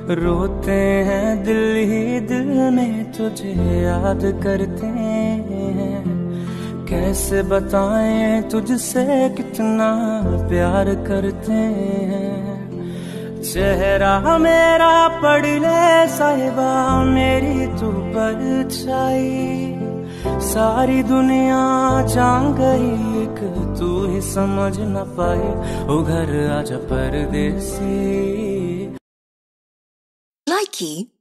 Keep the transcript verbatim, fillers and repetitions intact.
रोते हैं दिल ही दिल में तुझे याद करते हैं। कैसे बताएं तुझसे कितना प्यार करते हैं। चेहरा मेरा पढ़ ले साहिबा मेरी तू परछाई। सारी दुनिया जान गई एक तू ही समझ न पाई। ओ घर आजा परदेसी। Likey